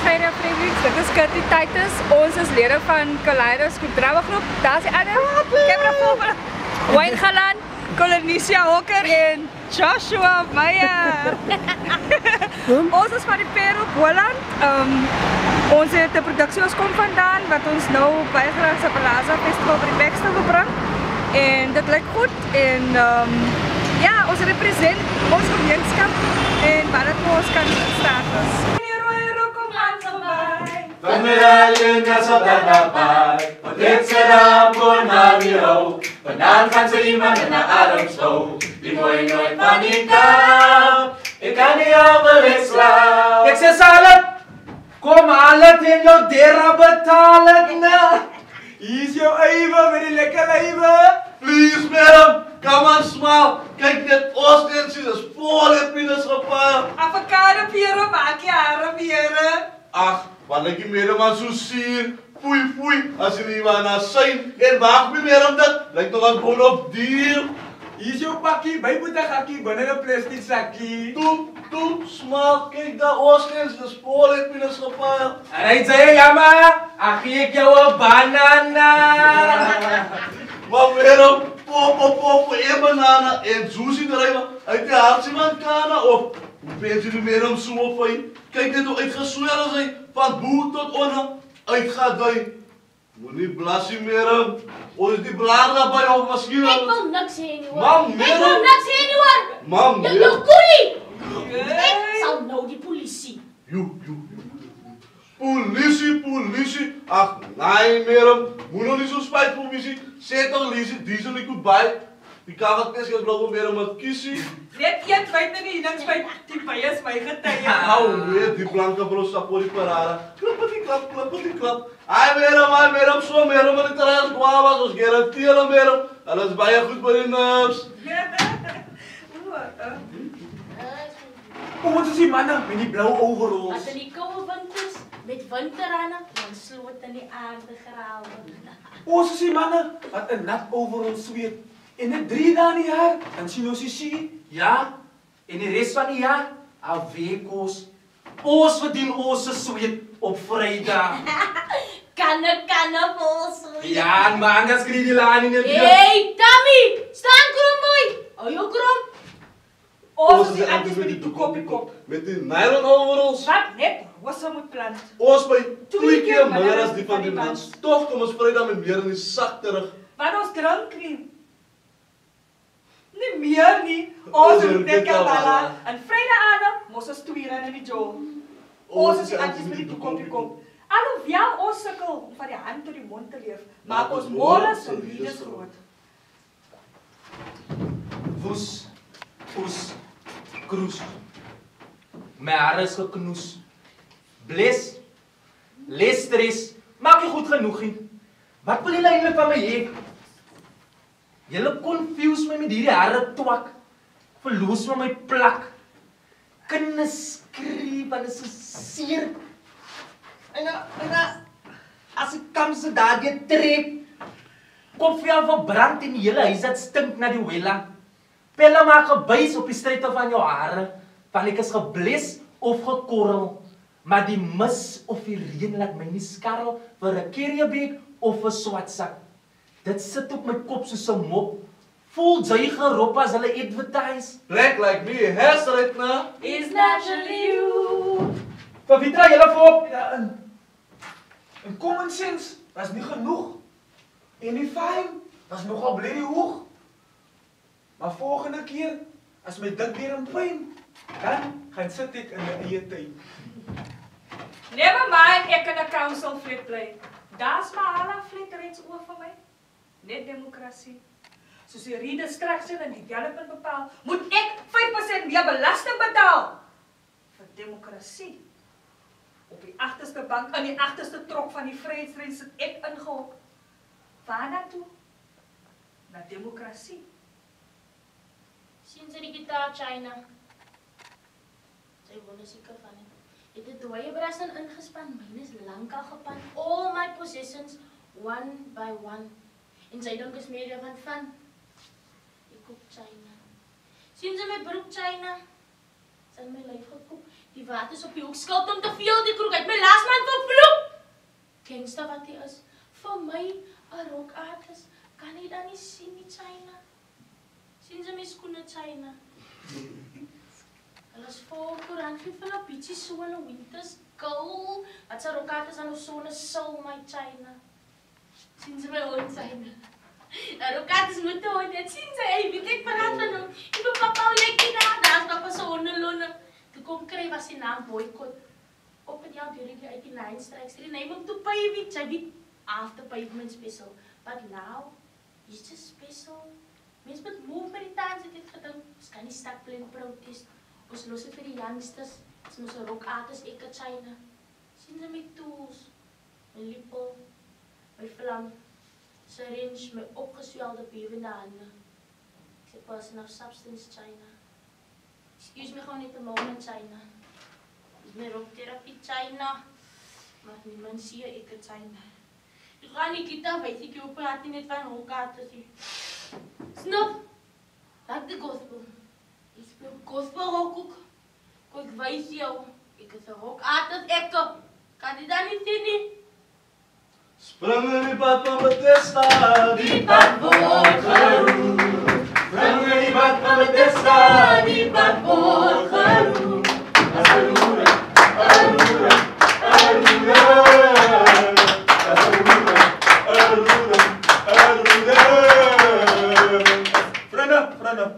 Syria Fredericks, dit is Kirty Titus, ons is lede van Kaleidoscope Drama Groep, daar is die ander, camera volgende, Wayne Galan, Colonicia Hokker en Joshua Meyer. Ons is van die Peru, Holland, ons het de productie ons kom vandaan, wat ons nou bijgedrag op Plaza Festival vir die Backstel gebring, en dit lyk goed, en ja, ons represent ons gemeenskap, en wat het vir ons kan staat is. Vanmiddag is op dat nabij, want dit zit aan voor naar die hoog. Vandaan gaan ze iemand in de adem zo, die mooi nooit van die kant. Ik kan niet over het slaap. Ik zeg Salem, kom haal het in jouw dera betalen. Hier is jouw even met die lekker leven. Please madam, come on smile. Kijk dit Oostendse, dat is vol in pindasappel. Avocado pieren, maak je haren pieren. Ach, wat ik je meer man zo zien. Foei, foei, als je niet waar naar zijn. En maak me meer om dat. Lijkt nog een gewoon op dier. Hier is jouw pakkie, bij moet gakkie, binnen een plastic zakkie. Toe, smaak, kijk dat Oostendse, dat is vol in pindasappel. En hij zei, ja maar, ach ik jou een banana. Maar waarom? Pop, één banana en sushi erin uit de hartje van kana op. Hoe bent jullie meer om zo fijn? Kijk dit hoe uitgeswellen zijn, van boe tot onder, uitgaat wij. Moet niet blassen meer om. Of is die blader bij jou misschien wel? Ik wil niks heen hoor. Mam, ik wil niks heen hoor. Mam, de koelie. Ik zal nou die politie. Politie. Ach, nee meer om. Moet nog niet zo spijt politie. Zet toch Lise, diesel ik goed bij. Die kan het best gaan blijven meer om het kiezen. Net een weet er niet, dan spijt die bias mij getuigen. Nou, weer die blanke brosa voor die parade. Klappetje klap. Hij meer om zo meer om het terras kwam was, ons garanteren meer om. Alles bij je goed bij die nerves. Hoe moeten die mannen met die blauwe overalls? Als er die koude wind is, met winderanen, dan sloot in die aarde graven. Hoe is die mannen wat een nat overal zweet? In de 3 dagen in het jaar, dan zien we sie. Ja, in de rest van het jaar, al weekos. Ons verdien onze zweet op vrijdag. Kanne vol zweet. Ja, en maandag krijg je laan in het bier. Hey, Tammy, staan krom boy. Oh, jou krom. Ons is die antwoord met die toekop. Met die nylon overalls. Wat net, wat ze moet plant. Ons bij 2 keer meer als die van die mens. Toch kom ons vrijdag met meer in die zak terug. Wat ons drank nie. Nie meer nie. Ons moet net kabala. En vrijdagavond moest ons 2 in die job. Ons is die antwoord met die toekop. Alhoewel ons sukkel om van die hand tot die mond te leef, maak ons morgens en liedjes groot. Woes, kroes. My hare is geknoes. Bles, lestres, maak jy goed genoeg nie. Wat wil julle eintlik van my hê? Julle confuse my met hierdie hare twak. Verloos my plak. Kinders skree, want dit is so seer. En as ek kom so daardie trek, kom vir jou verbrand en die hele huis dat stink na die wella. Pelle maak 'n buis op die strette van jou hare, van ek is gebles of gekorrel, maar die mis of die reën laat my nie skarrel vir 'n kerriebeek of 'n swatsak. Dit sit op my kop soos 'n mop, voel jy gerop as hulle advertise. Black like me, has right now. Is naturally you. Vir wie draai julle voor op? Ja, in common sense was nie genoeg. En die fine was nogal bloody hoog. Maar volgende keer, as my dit weer in pyn, dan gaan sit ek in 'n eie tuin. Never mind, ek kan 'n council flat bly. Daar's maar alle flat reeds oor vir my. Net demokrasie. Soos die redistriction en development bepaal, moet ek 5% meer belasting betaal. Vir demokrasie. Op die agterste bank, in die agterste trok van die vryheidsreis sit ek ingehok. Waar na toe? Na demokrasie. Sien sy die gitaar, China? Sy wonder seker van het. Het die dooie belasting ingespan, myne is lankal gepan. All my possessions, one by one. En sy dink is meer van. Ek koop China. Sien sy my broek, China? Sy het my lyf gekoop. Die water is op die hoek skuld om te veel die kroeg uit my laasman vervloek. Gangster wat hy is, vir my 'n rokartis, kan hy dan nie sien nie, China? Sien sy my skoene, China? Hulle is vol koerant van 'n bietjie so in 'n winters koud. Wat sy rokartis aan 'n sonne sul, my China? Sien sy my hond, China? Rokartis moet te hond, het sien sy, hey, weet ek praat van hom. Ek wil papa lekker daar is papa so hondelonne. Toe kom kry was die naam Boycott. Op het jaar during die 89 strikes. Die name him to pavement. Sy weet after pavement special. But now, he's just special. Mens moet move met die times het dit gedink. Ons kan nie stak in protest. Ons los het vir die youngsters. Ons moet 'n rock artist ek China. Sien sy my tools, my lippel, my vlam, syringe, my opgeswelde bewende hande. Ek sê person of substance China. Excuse me gewoon net 'n moment China. Dis my rocktherapie China. Maar niemand sien ek China. Ek gaan nie gitaar weet ek hoe praat nie net van rockart is. Snap? Dat die gospel. Ek speel gospel rock ook. Ek wys jou, ek is 'n rockart ek. Kan jy dan nie sien nie? Spring in die bad van Bethesda, die bad word geroep. Spring in die bad van Bethesda, die bad word geroep. Aroera, aroera, aroera. Aroera, aroera, aroera. Vriende.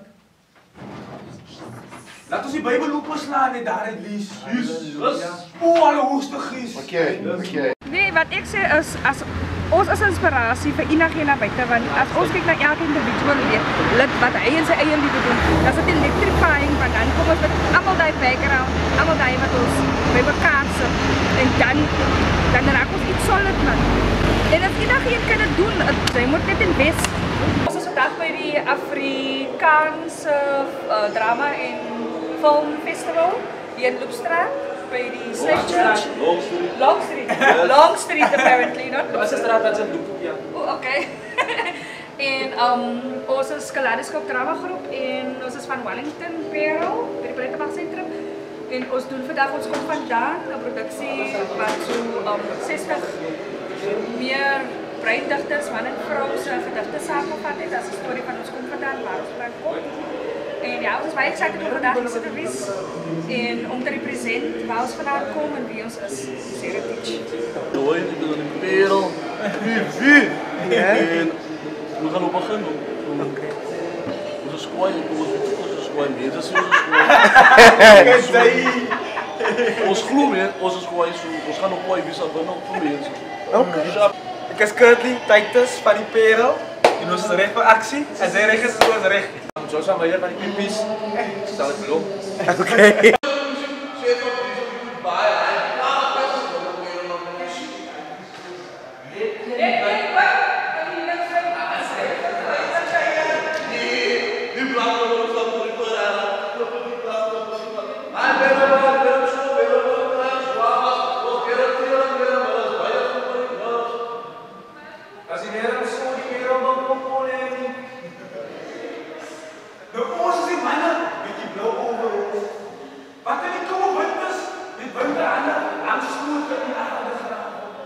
Laat ons die Bybel oopslaan net daar in lees. Jesus. O, Allerhoogste Gees. Okay. Nee, wat ek sê is as ons is inspirasie vir enigiemand na buite want as ons kyk na elke individu lid wat hy in sy eie lewe doen, dan is dit electrifying want dan kom ons met almal daai background, almal daai wat ons by mekaar sit en dan raak ons iets solid man. En as enigiemand kan dit doen, jy moet net invest. Ons is vandag by die Afrikaanse drama en film festival hier in Loopstraat. By die Slave Church. Long Street apparently, not Wat is 'n straat wat se loop ja. Oh, okay. En ons is Kaleidoskop Drama Groep en ons is van Wellington Parel by die Breitenberg Sentrum. En ons doen vandag ons kom vandaan 'n produksie wat so 60 meer breindigters, man en vrou se gedigte saamgevat het. Dit is 'n storie van ons kom vandaan, waar ons vandaan kom. En ja, ons is baie excited om vandag hier te wees en om te represent waar ons vandaan kom en wie ons is, heritage. Dooi, ek is in die Parel. Wie? En we gaan op begin. Ons skooi, ons skooi mense sien ons skooi. Ons glo weer, ons skooi so, ons gaan op kooi wie sal binne op vir mense. Okay. Ek is Kurtley Titus van die Parel en ons is reg vir aksie. As hy reg is, so is reg. Ons gaan weer van die pipies. Sal ek beloop. Okay.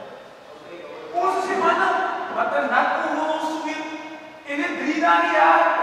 Wat 'n nat oor ons sweet en dit 3 dae jaar